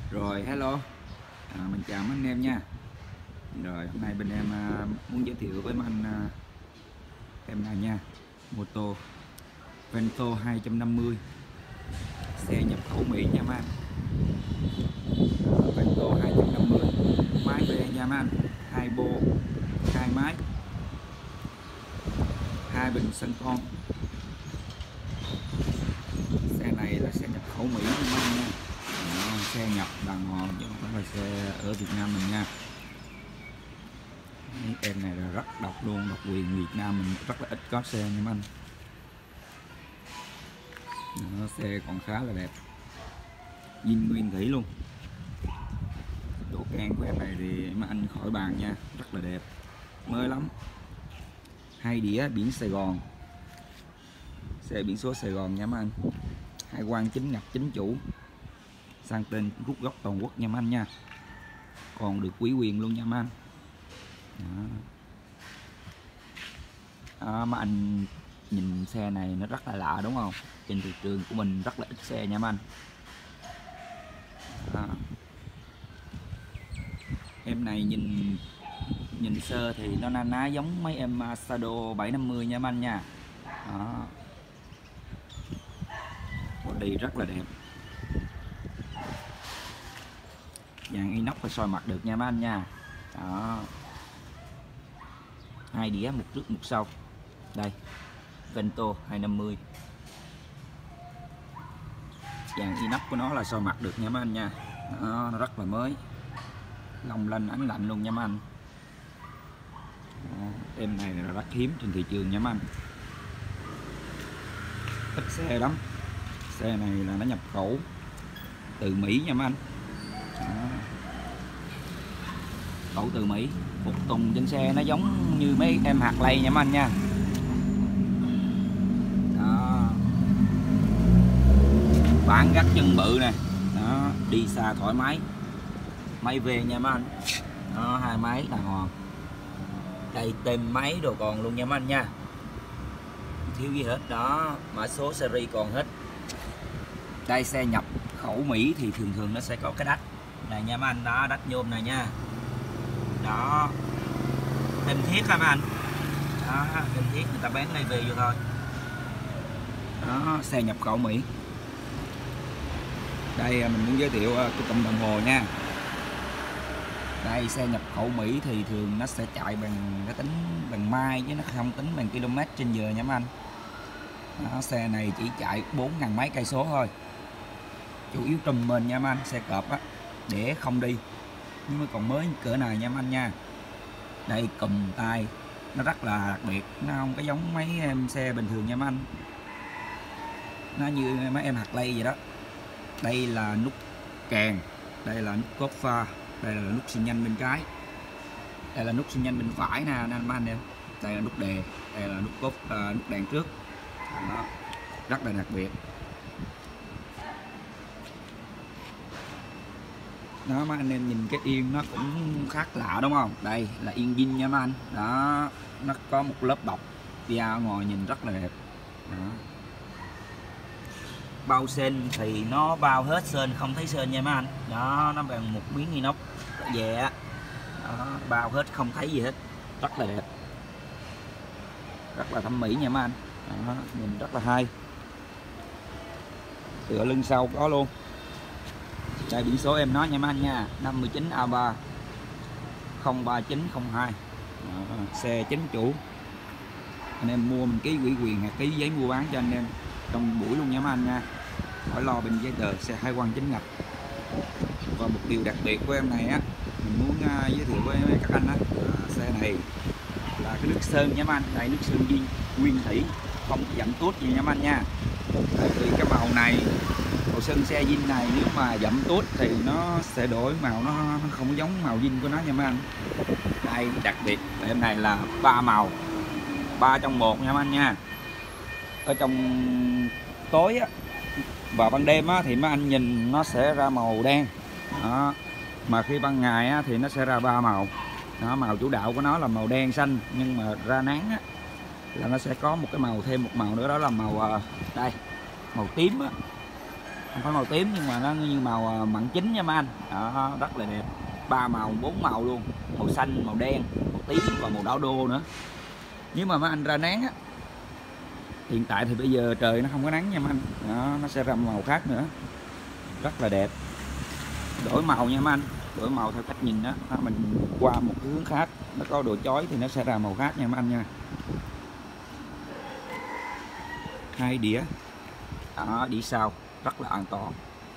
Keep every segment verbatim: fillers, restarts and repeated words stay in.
Rồi hello, à, mình chào mấy anh em nha. Rồi hôm nay bên em à, muốn giới thiệu với mấy anh à, em này nha, mô tô Vento hai trăm năm mươi, xe nhập khẩu Mỹ nha mấy anh. Vento hai trăm năm mươi, máy về nha mấy anh, hai bô, hai máy, hai bình xăng con. Xe này là xe nhập khẩu Mỹ nha mấy anh nha. Đó, xe nhập đàng hoàng chứ không phải là xe ở Việt Nam mình nha. Em này là rất độc luôn, độc quyền Việt Nam mình rất là ít có xe nha mấy anh. Đó, xe còn khá là đẹp, zin nguyên thủy luôn. Độ can của em này thì mấy anh khỏi bàn nha, rất là đẹp, mới lắm. Hai đĩa biển Sài Gòn, xe biển số Sài Gòn nha mấy anh. Hai quan chính ngạch chính chủ, sang tên rút gốc toàn quốc nha mấy anh nha, còn được ủy quyền luôn nha mấy anh. Đó. Đó, mấy anh nhìn xe này nó rất là lạ đúng không? Trên thị trường của mình rất là ít xe nha mấy anh. Đó. Em này nhìn nhìn sơ thì nó na ná giống mấy em Shadow bảy năm mươi nha mấy anh nha. Đó. Body rất là đẹp, dàn inox phải soi mặt được nha mấy anh nha. Đó. Hai đĩa một trước một sau. Đây, Vento hai năm mươi, dàn inox của nó là soi mặt được nha mấy anh nha. Đó, nó rất là mới, long lanh ánh lạnh luôn nha mấy anh. Đó, em này là rất hiếm trên thị trường nha mấy anh, ít xe lắm. Xe này là nó nhập khẩu từ Mỹ nha mấy anh. Đó. Khẩu từ Mỹ, phụ tùng trên xe nó giống như mấy em Harley nha mấy anh nha. Đó. Bản gắt chân bự nè. Đó, đi xa thoải mái, máy về nha mấy anh. Đó, hai máy đàng hoàng, đây tem máy đồ còn luôn nha mấy anh nha, thiếu gì hết. Đó, mã số series còn hết. Đây, xe nhập khẩu Mỹ thì thường thường nó sẽ có cái đách này nha mấy anh. Đó, đách nhôm này nha. Đó, thêm thiết ha mấy anh. Đó, thêm thiết người ta bán đây về vô thôi. Đó, xe nhập khẩu Mỹ. Đây mình muốn giới thiệu cái cụm đồng hồ nha. Đây, xe nhập khẩu Mỹ thì thường nó sẽ chạy bằng cái tính bằng mai chứ nó không tính bằng km trên giờ nha mấy anh. Đó, xe này chỉ chạy bốn ngàn mấy cây số thôi, chủ yếu trùm mền nha mấy anh, xe cọp á, để không đi nhưng mà còn mới cỡ này nha mấy anh nha. Đây, cùm tay nó rất là đặc biệt, nó không có giống mấy em xe bình thường nha mấy anh, nó như mấy em Harley vậy đó. Đây là nút kèn, đây là nút cốt pha, đây là nút xi nhanh bên trái, đây là nút xi nhanh bên phải nè anh anh em. Đây là nút đề, đây là nút cốt uh, nút đèn trước. Đó, rất là đặc biệt. Đó, mấy anh em nhìn cái yên nó cũng khác lạ đúng không? Đây là yên zin nha mấy anh. Đó, nó có một lớp bọc da ngoài nhìn rất là đẹp. Đó. Bao sên thì nó bao hết sên, không thấy sên nha mấy anh. Đó, nó bằng một miếng inox về á. Đó, bao hết không thấy gì hết, rất là đẹp, rất là thẩm mỹ nha mấy anh. Đó, nhìn rất là hay. Tựa lưng sau có luôn. Đây, biển số em nói nha mấy anh nha, năm mươi chín A ba không ba chín không hai. Đó, xe chính chủ, anh em mua mình ký ủy quyền hoặc ký giấy mua bán cho anh em trong buổi luôn nha mấy anh nha, khỏi lo bên giấy tờ. Xe hai quan chính ngạch. Và một điều đặc biệt của em này á, mình muốn uh, giới thiệu với các anh á, uh, xe này là cái nước sơn nha mấy anh. Đây, nước sơn zin nguyên thủy, không dặm tuốt gì nha mấy anh nha. Tại vì cái màu này, màu sơn xe zin này nếu mà dặm tuốt thì nó sẽ đổi màu, nó, nó không giống màu zin của nó nha mấy anh. Đây, đặc biệt em này là ba màu, ba trong một nha mấy anh nha. Ở trong tối á và ban đêm á thì mấy anh nhìn nó sẽ ra màu đen. Đó, mà khi ban ngày á thì nó sẽ ra ba màu. Đó, màu chủ đạo của nó là màu đen xanh, nhưng mà ra nắng á là nó sẽ có một cái màu, thêm một màu nữa, đó là màu đây, màu tím á. không phải màu tím nhưng mà nó như màu mặn chín nha mấy anh. Đó, rất là đẹp, ba màu bốn màu luôn, màu xanh, màu đen, màu tím và màu đỏ đô nữa. Nếu mà mấy anh ra nắng á, hiện tại thì bây giờ trời nó không có nắng nha mấy anh. Đó, nó sẽ ra màu khác nữa, rất là đẹp. Đổi màu nha mấy anh, đổi màu theo cách nhìn đó, mình qua một cái hướng khác nó có độ chói thì nó sẽ ra màu khác nha mấy anh nha. Hai đĩa đó, đĩa sau rất là an toàn.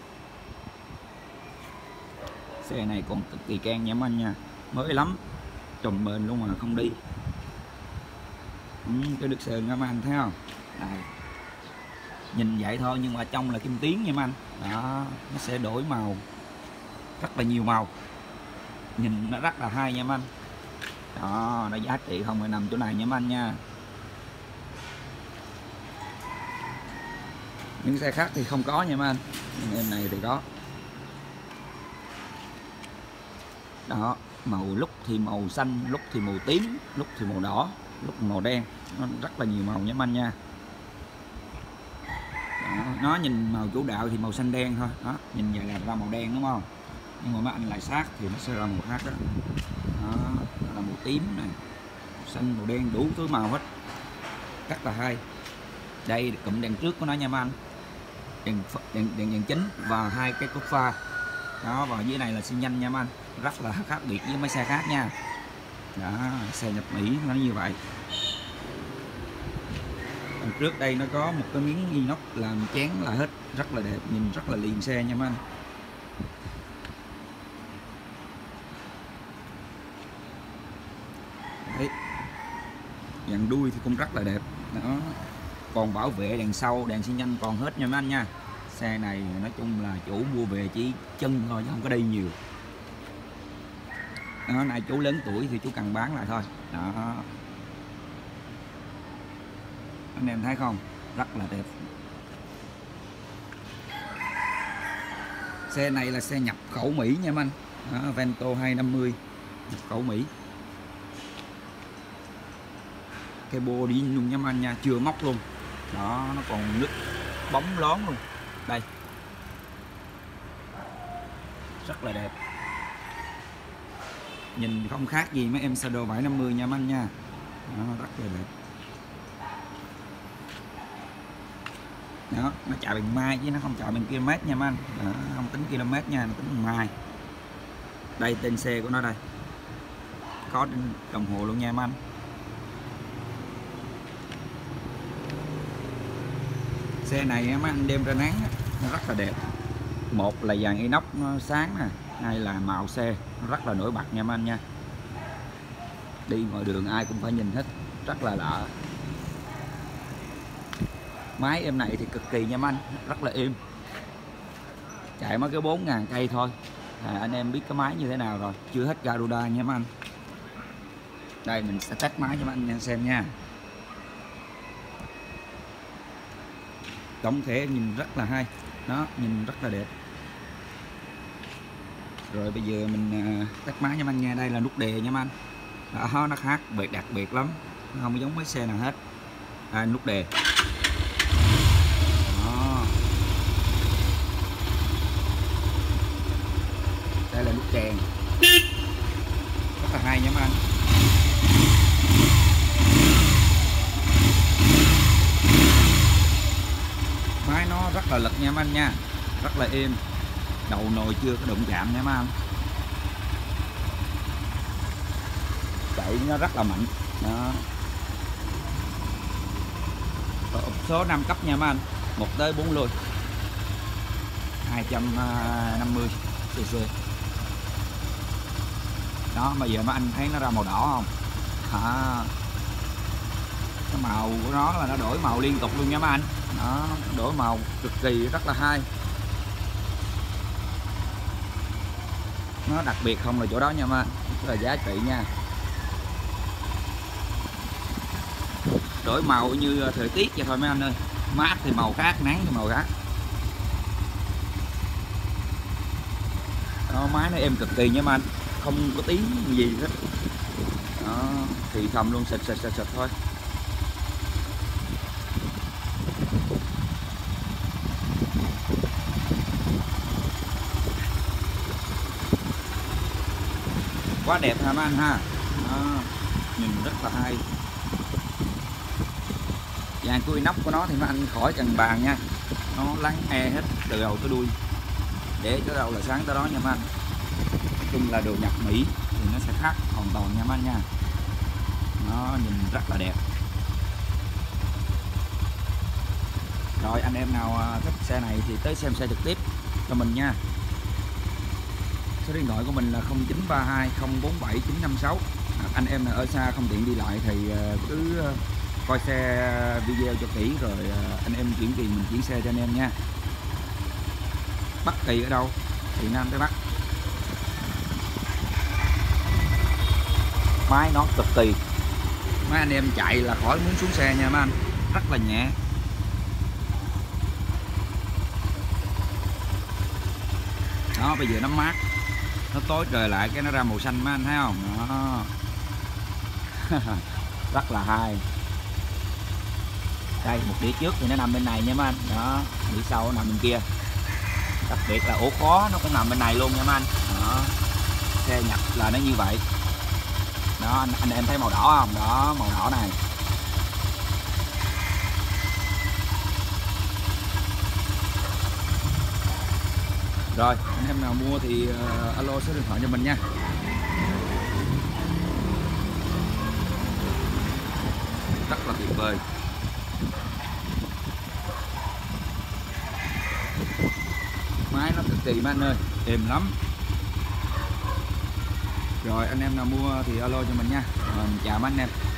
Xe này còn cực kỳ keng nha mấy anh nha, mới lắm, trùm bền luôn mà không đi. Ừ, cái nước sơn đó mấy anh thấy không? Đây. Nhìn vậy thôi nhưng mà trong là kim tuyến nha mấy anh. Đó, nó sẽ đổi màu rất là nhiều màu, nhìn nó rất là hay nha mấy anh. Đó, nó giá trị không phải nằm chỗ này nha mấy anh nha. Những xe khác thì không có nha mấy anh, nhưng em này thì có. Đó, màu lúc thì màu xanh, lúc thì màu tím, lúc thì màu đỏ, lúc màu đen, nó rất là nhiều màu nha mấy anh nha. Đó, nó nhìn màu chủ đạo thì màu xanh đen thôi, đó, nhìn vậy là ra màu đen đúng không? Nhưng mà mấy anh lại sát thì nó sẽ ra màu khác đó. Đó, là màu tím này, màu xanh, màu đen, đủ thứ màu hết, rất là hay. Đây cụm đèn trước của nó nha mấy anh, đèn đèn đèn, đèn chính và hai cái cốt pha. Đó, và dưới này là xi nhanh nha mấy anh, rất là khác biệt với mấy xe khác nha. Đó, xe nhập Mỹ nó như vậy. Còn trước đây nó có một cái miếng inox làm chén là hết, rất là đẹp, nhìn rất là liền xe nha mấy anh. Đấy, dàn đuôi thì cũng rất là đẹp. Đó, còn bảo vệ đèn sau, đèn xi nhanh còn hết nha mấy anh nha. Xe này nói chung là chủ mua về chỉ chân thôi chứ không có đi nhiều. Đó, này chú lớn tuổi thì chú cần bán lại thôi. Đó, anh em thấy không, rất là đẹp. Xe này là xe nhập khẩu Mỹ nha mấy anh. Đó, Vento hai năm mươi nhập khẩu Mỹ. Cái bô đi luôn nha mấy anh nha, chưa móc luôn. Đó, nó còn nước bóng lón luôn. Đây, rất là đẹp, nhìn không khác gì mấy em Shadow bảy năm mươi nha mấy anh nha. Đó, rất là đẹp. Đó, nó chạy bằng mai chứ nó không chạy bằng km nha mấy anh. Đó, không tính km nha, nó tính bằng mai. Đây tên xe của nó đây, có đồng hồ luôn nha mấy anh. Xe này mấy anh đem ra nắng nó rất là đẹp. Một là dàn inox nó sáng nè, hai là màu xe nó rất là nổi bật nha mấy anh nha. Đi ngoài đường ai cũng phải nhìn hết, rất là lạ. Máy em này thì cực kỳ nha mấy anh, rất là êm, chạy mới cái bốn ngàn cây thôi. À, anh em biết cái máy như thế nào rồi, chưa hết Garuda nha mấy anh. Đây mình sẽ test máy cho mấy anh xem nha. Tổng thể nhìn rất là hay, đó, nhìn rất là đẹp. Rồi bây giờ mình test máy cho mấy anh nha. Đây là nút đề nha mấy anh. Đó, nó khác biệt, đặc biệt lắm, nó không giống mấy xe nào hết. À, nút đề. Đó. Đây là nút kèn, rất là hay nha mấy anh. Máy nó rất là lực nha mấy anh nha, rất là êm, đầu nồi chưa có đụng chạm nha mấy anh. Chạy nó rất là mạnh. Đó, hộp số năm cấp nha mấy anh, một tới bốn lôi, hai trăm năm mươi cc. Đó, bây giờ mấy anh thấy nó ra màu đỏ không? À, cái màu của nó là nó đổi màu liên tục luôn nha mấy anh. Đó, đổi màu cực kỳ rất là hay. Nó đặc biệt không là chỗ đó nha mấy anh, rất là giá trị nha. Đổi màu như thời tiết vậy thôi mấy anh ơi, mát thì màu khác, nắng thì màu khác. Đó, máy nó êm cực kỳ nha mấy anh, không có tiếng gì hết. Đó, thì thầm luôn, xịt xịt xịt xịt thôi. quá đẹp ha mấy anh ha. Đó, nhìn rất là hay. Dàn của inox của nó thì mấy anh khỏi cần bàn nha, nó lắng e hết từ đầu tới đuôi, để tới đâu là sáng tới đó nha mấy anh. Nói chung là đồ Nhật Mỹ thì nó sẽ khác hoàn toàn nha mấy anh nha. Nó nhìn rất là đẹp. Rồi anh em nào thích xe này thì tới xem xe trực tiếp cho mình nha. Số điện thoại của mình là không chín ba hai không bốn bảy chín năm sáu. Anh em nào ở xa không tiện đi lại thì cứ coi xe video cho kỹ rồi anh em chuyển tiền mình chuyển xe cho anh em nha. Bắc Kỳ ở đâu thì Nam tới Bắc. Máy nó cực kỳ, mấy anh em chạy là khỏi muốn xuống xe nha mấy anh, rất là nhẹ. Đó, bây giờ nó mát, nó tối trời lại cái nó ra màu xanh mấy anh thấy không? Đó. Rất là hay. Đây, một đĩa trước thì nó nằm bên này nha mấy anh. Đó, đĩa sau nó nằm bên kia. Đặc biệt là ổ khóa nó cũng nằm bên này luôn nha mấy anh. Đó. Xe Nhật là nó như vậy. Đó, anh, anh em thấy màu đỏ không? Đó, màu đỏ này. Rồi, anh em nào mua thì uh, alo số điện thoại cho mình nha. Rất là tuyệt vời. Máy nó cực kỳ mấy anh ơi, êm lắm. Rồi anh em nào mua thì alo cho mình nha. Rồi, mình chào mấy anh em.